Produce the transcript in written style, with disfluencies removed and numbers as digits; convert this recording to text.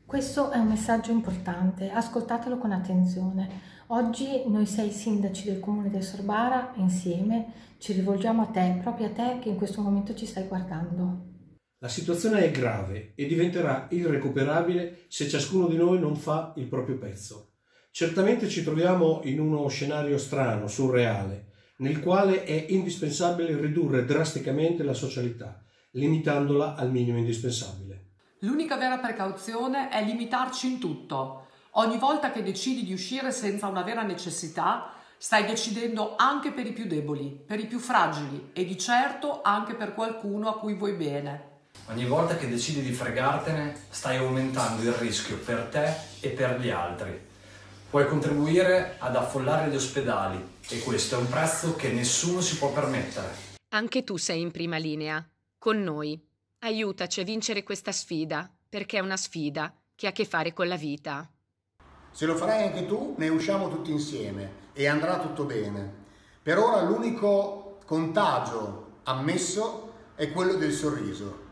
Questo è un messaggio importante, ascoltatelo con attenzione. Oggi noi 6 sindaci del comune del Sorbara, insieme, ci rivolgiamo a te, proprio a te che in questo momento ci stai guardando. La situazione è grave e diventerà irrecuperabile se ciascuno di noi non fa il proprio pezzo. Certamente ci troviamo in uno scenario strano, surreale, nel quale è indispensabile ridurre drasticamente la socialità, limitandola al minimo indispensabile. L'unica vera precauzione è limitarci in tutto. Ogni volta che decidi di uscire senza una vera necessità, stai decidendo anche per i più deboli, per i più fragili e di certo anche per qualcuno a cui vuoi bene. Ogni volta che decidi di fregartene, stai aumentando il rischio per te e per gli altri. Puoi contribuire ad affollare gli ospedali e questo è un prezzo che nessuno si può permettere. Anche tu sei in prima linea, con noi. Aiutaci a vincere questa sfida, perché è una sfida che ha a che fare con la vita. Se lo farai anche tu, ne usciamo tutti insieme e andrà tutto bene. Per ora l'unico contagio ammesso è quello del sorriso.